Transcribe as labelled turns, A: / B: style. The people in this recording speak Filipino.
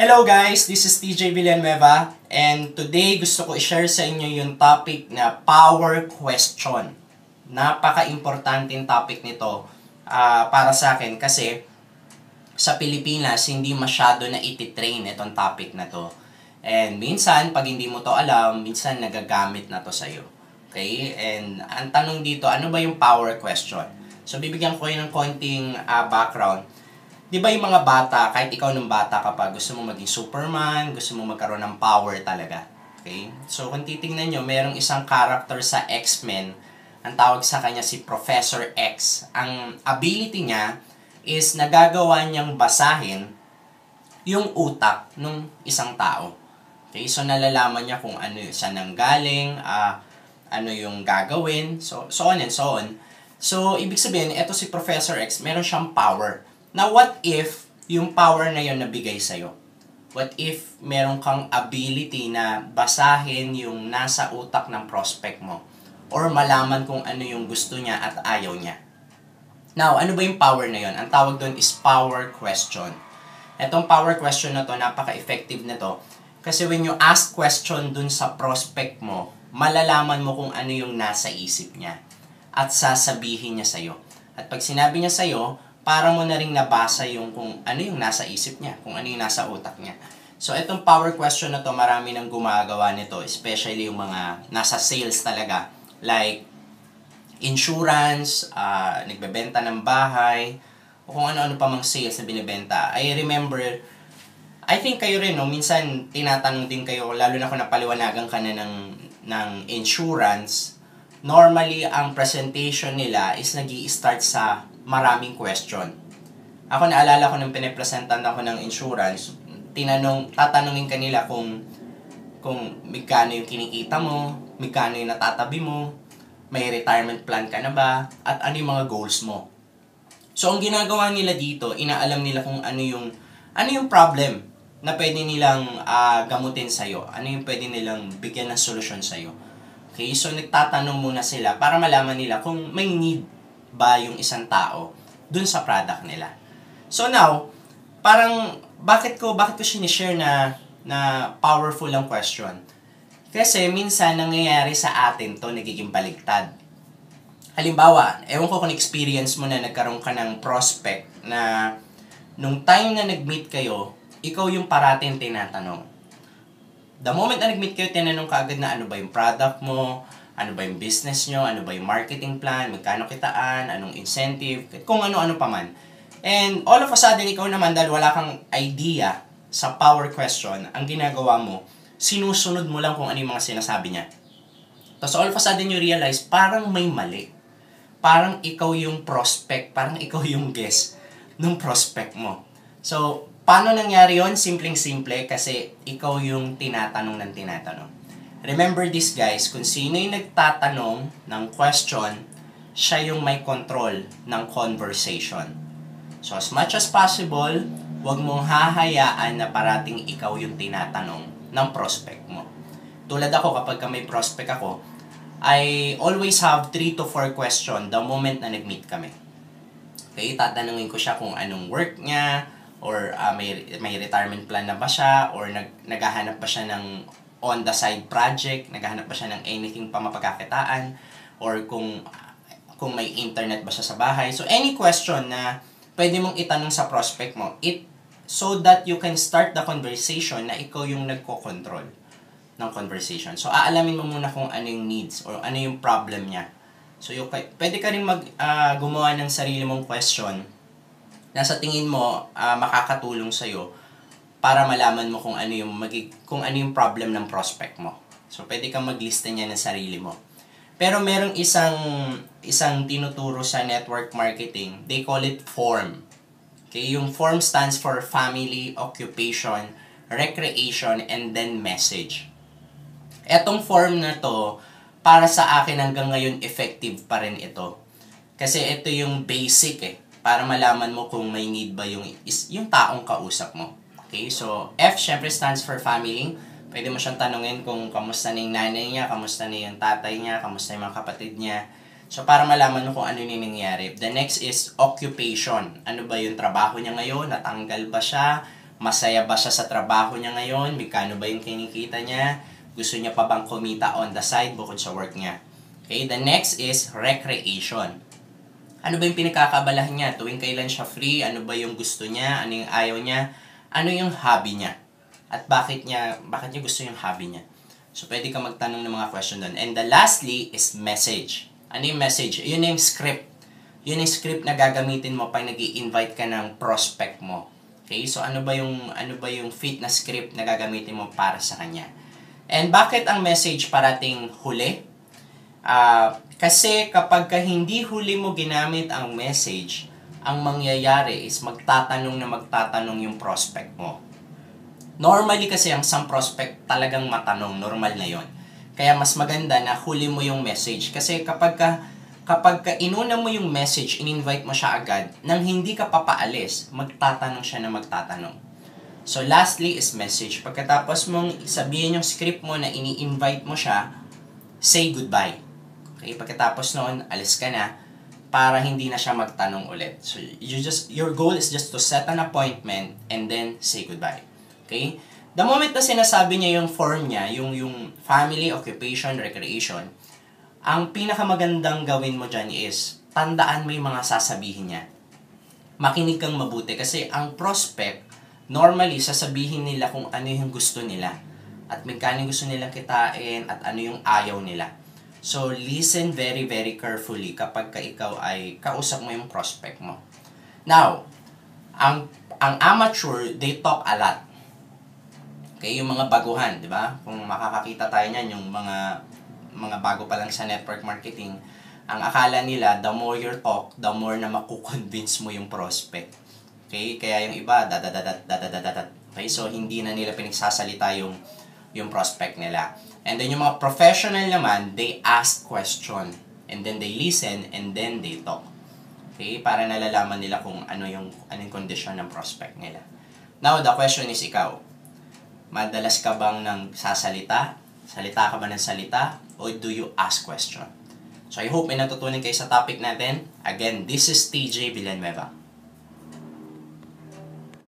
A: Hello guys, this is TJ Villanueva and today gusto ko i-share sa inyo yung topic na power question. Napaka-importanting topic nito para sa akin kasi sa Pilipinas hindi masyado na iti-train itong topic na to. And minsan, pag hindi mo to alam, minsan nagagamit na to sa'yo. Okay? And ang tanong dito, ano ba yung power question? So bibigyan ko kayo ng konting background. Di ba yung mga bata, kahit ikaw ng bata kapag gusto mo maging Superman, gusto mo magkaroon ng power talaga. Okay? So kung titingnan nyo, merong isang character sa X-Men, ang tawag sa kanya si Professor X. Ang ability niya is nagagawa niyang basahin yung utak ng isang tao. Okay? So nalalaman niya kung ano siya nanggaling, ano yung gagawin, so on and so on. So ibig sabihin, eto si Professor X, meron siyang power. Now, what if yung power na yun nabigay sa'yo? What if meron kang ability na basahin yung nasa utak ng prospect mo? Or malaman kung ano yung gusto niya at ayaw niya? Now, ano ba yung power na yun? Ang tawag doon is power question. Etong power question na to, napaka-effective na to. Kasi when you ask question dun sa prospect mo, malalaman mo kung ano yung nasa isip niya. At sasabihin niya sa'yo. At pag sinabi niya sa'yo, para mo na rin nabasa yung kung ano yung nasa isip niya, kung ano yung nasa utak niya. So, itong power question na to, marami nang gumagawa nito, especially yung mga nasa sales talaga. Like, insurance, nagbebenta ng bahay, o kung ano-ano pa mang sales na binibenta. I remember, I think kayo rin, no? Minsan, tinatanong din kayo, lalo na kung napaliwanagan ka na ng insurance, normally, ang presentation nila is nag-i-start sa maraming question. Ako naalala ko nung pinipresentan ako ng insurance, tatanungin kanila kung magkano yung kinikita mo, magkano yung natatabi mo, may retirement plan ka na ba, at ano yung mga goals mo. So, ang ginagawa nila dito, inaalam nila kung ano yung problem na pwede nilang gamutin sa'yo. Ano yung pwede nilang bigyan ng solusyon sa'yo. Okay, so nagtatanong muna sila para malaman nila kung may need ba yung isang tao dun sa product nila. So now, parang bakit ko sinishare na powerful ang question? Kasi minsan nangyayari sa atin to nagiging baligtad. Halimbawa, ewan ko kung experience mo na nagkaroon ka ng prospect na nung time na nag-meet kayo, ikaw yung parating tinatanong. The moment na nag-meet kayo, tinanong ka agad na ano ba yung product mo, ano ba yung business nyo, ano ba yung marketing plan, magkano kitaan, anong incentive, kung ano-ano pa man. And all of a sudden, ikaw naman, dahil wala kang idea sa power question, ang ginagawa mo, sinusunod mo lang kung ano yung mga sinasabi niya. Tapos all of a sudden, you realize, parang may mali. Parang ikaw yung prospect, parang ikaw yung guest ng prospect mo. So, paano nangyari yon? Simpleng-simple, kasi ikaw yung tinatanong ng tinatanong. Remember this guys, kung sino yung nagtatanong ng question, siya yung may control ng conversation. So as much as possible, huwag mong hahayaan na parating ikaw yung tinatanong ng prospect mo. Tulad ako, kapag may prospect ako, I always have 3 to 4 questions the moment na nag-meet kami. Okay, tatanungin ko siya kung anong work niya, or may retirement plan na ba siya, or naghahanap ba siya ng on the side project, naghahanap ba siya ng anything pa mapagkakitaan, or kung may internet ba siya sa bahay. So, any question na pwede mong itanong sa prospect mo, so that you can start the conversation na ikaw yung nagko-control ng conversation. So, aalamin mo muna kung ano yung needs, or ano yung problem niya. So, pwede ka rin gumawa ng sarili mong question na sa tingin mo makakatulong sa'yo, para malaman mo kung ano yung problem ng prospect mo. So, pwede kang maglista niya ng sarili mo. Pero merong isang tinuturo sa network marketing, they call it FORM. Okay, yung FORM stands for Family, Occupation, Recreation, and then Message. Etong form na to, para sa akin hanggang ngayon effective pa rin ito. Kasi ito yung basic para malaman mo kung may need ba yung taong kausap mo. Okay, so F syempre stands for family. Pwede mo siyang tanungin kung kamusta na yung nanay niya, kamusta na yung tatay niya, kamusta yung mga kapatid niya. So para malaman mo kung ano yung nangyayari. The next is occupation. Ano ba yung trabaho niya ngayon? Natanggal ba siya? Masaya ba siya sa trabaho niya ngayon? Magkano ba yung kinikita niya? Gusto niya pa bang kumita on the side bukod sa work niya? Okay, the next is recreation. Ano ba yung pinagkakabalahan niya? Tuwing kailan siya free? Ano ba yung gusto niya? Ano yung ayaw niya? Ano yung hobby niya? At bakit niya gusto yung hobby niya? So, pwede ka magtanong ng mga question doon. And the lastly is message. Ano yung message? Yun yung script. Yun yung script na gagamitin mo pag nag-i-invite ka ng prospect mo. Okay? So, ano ba yung fit na script na gagamitin mo para sa kanya? And bakit ang message parating huli? Kasi kapag hindi huli mo ginamit ang message, ang mangyayari is magtatanong yung prospect mo. Normally kasi ang some prospect talagang matanong, normal na yon. Kaya mas maganda na huli mo yung message. Kasi kapag inuna mo yung message, in-invite mo siya agad, nang hindi ka papaalis, magtatanong siya na magtatanong. So lastly is message. Pagkatapos mong sabihin yung script mo na ini-invite mo siya, say goodbye. Okay? Pagkatapos noon, alis ka na para hindi na siya magtanong ulit. So your goal is just to set an appointment and then say goodbye. Okay? The moment na sinasabi niya yung form niya, yung family, occupation, recreation, ang pinakamagandang gawin mo dyan is, tandaan mo yung mga sasabihin niya. Makinig kang mabuti kasi ang prospect, normally, sasabihin nila kung ano yung gusto nila. At magkano gusto nilang kitain at ano yung ayaw nila. So, listen very, very carefully kapag ikaw ay kausap mo yung prospect mo. Now, ang amateur, they talk a lot. Okay, yung mga baguhan, di ba? Kung makakakita tayo niyan, yung mga bago pa lang sa network marketing, ang akala nila, the more you talk, the more na makukonvince mo yung prospect. Okay, kaya yung iba, dadadadadat. Okay, so hindi na nila pinagsasalita yung prospect nila. And then yung mga professional naman, they ask question, and then they listen, and then they talk. Okay, para nalalaman nila kung ano yung condition ng prospect nila. Now, the question is ikaw. Madalas ka bang sasalita? Salita ka ba ng salita? O do you ask question? So I hope may natutunan kayo sa topic natin. Again, this is TJ Villanueva.